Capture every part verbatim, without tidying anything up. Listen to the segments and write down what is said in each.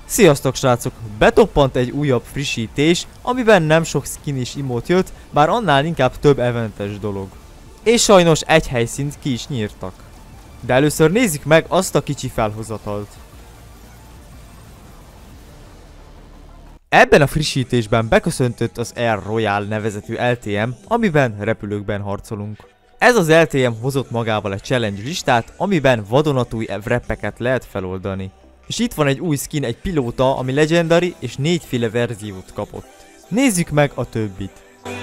Sziasztok srácok! Betoppant egy újabb frissítés, amiben nem sok skin és emote jött, bár annál inkább több eventes dolog. És sajnos egy helyszínt ki is nyírtak. De először nézzük meg azt a kicsi felhozatalt. Ebben a frissítésben beköszöntött az Air Royale nevezetű el té em, amiben repülőkben harcolunk. Ez az el té em hozott magával egy challenge listát, amiben vadonatúj wrappeket lehet feloldani. És itt van egy új skin, egy pilóta, ami legendary és négyféle verziót kapott. Nézzük meg a többit.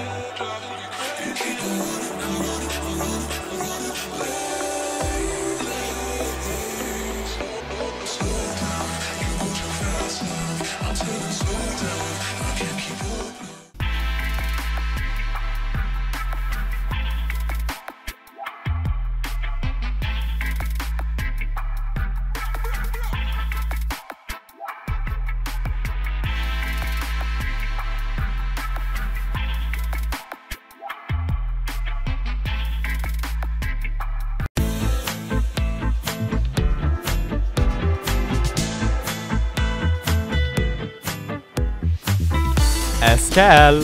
Ez kell!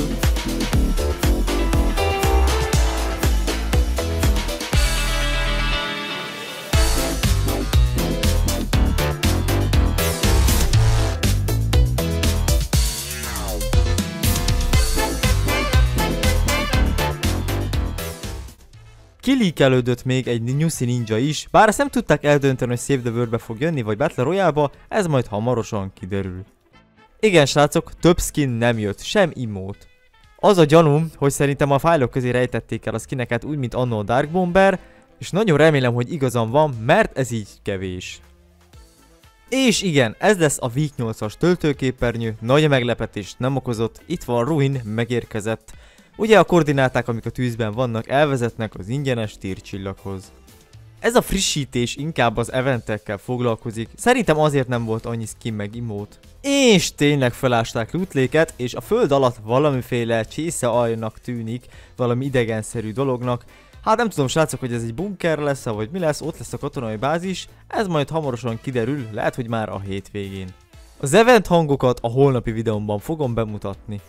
Kilíkelődött még egy Nyuszi Ninja is, bár ezt nem tudták eldönteni, hogy Save the World-be fog jönni vagy Battle Royale-ba, ez majd hamarosan kiderül. Igen srácok, több skin nem jött, sem emote. Az a gyanúm, hogy szerintem a fájlok közé rejtették el a skineket úgy, mint annó a Dark Bomber, és nagyon remélem, hogy igazam van, mert ez így kevés. És igen, ez lesz a Week nyolcas töltőképernyő, nagy meglepetést nem okozott, itt van Ruin, megérkezett. Ugye a koordináták, amik a tűzben vannak, elvezetnek az ingyenes tírcsillaghoz. Ez a frissítés inkább az eventekkel foglalkozik, szerintem azért nem volt annyi skin meg emote. És tényleg felásták lootléket, és a föld alatt valamiféle csésze aljnak tűnik, valami idegenszerű dolognak. Hát nem tudom srácok, hogy ez egy bunker lesz, vagy mi lesz, ott lesz a katonai bázis, ez majd hamarosan kiderül, lehet, hogy már a hétvégén. Az event hangokat a holnapi videómban fogom bemutatni.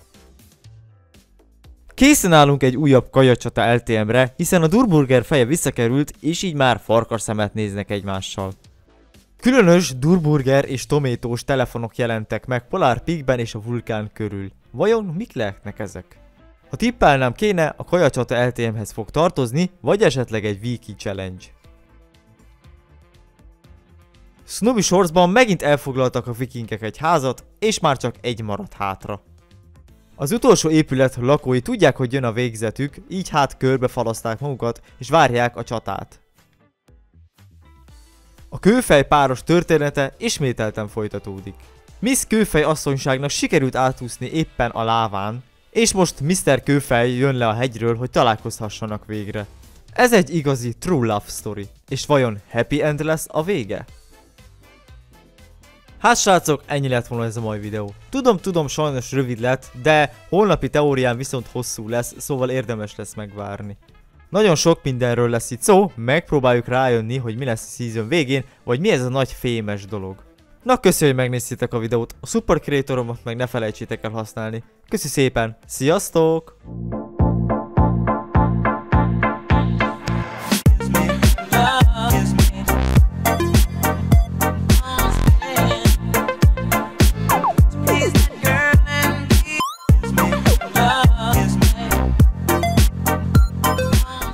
Készen állunk egy újabb kajacsata el té emre, hiszen a Durburger feje visszakerült, és így már farkarszemet néznek egymással. Különös Durburger és tométós telefonok jelentek meg Polar Peakben és a vulkán körül. Vajon mik lehetnek ezek? Ha tippelnem kéne, a kajacsata el té emhez fog tartozni, vagy esetleg egy Wiki Challenge. Snobby Shoresban megint elfoglaltak a vikingek egy házat, és már csak egy maradt hátra. Az utolsó épület lakói tudják, hogy jön a végzetük, így hát körbefalaszták magukat, és várják a csatát. A kőfej páros története ismételten folytatódik. Miss Kőfej asszonyságnak sikerült átúszni éppen a láván, és most miszter Kőfej jön le a hegyről, hogy találkozhassanak végre. Ez egy igazi true love story. És vajon happy end lesz a vége? Hát srácok, ennyi lett volna ez a mai videó. Tudom, tudom, sajnos rövid lett, de holnapi teórián viszont hosszú lesz, szóval érdemes lesz megvárni. Nagyon sok mindenről lesz itt szó, megpróbáljuk rájönni, hogy mi lesz a season végén, vagy mi ez a nagy fémes dolog. Na köszönjük, hogy megnéztétek a videót, a Super Creatoromat meg ne felejtsétek el használni. Köszi szépen, sziasztok!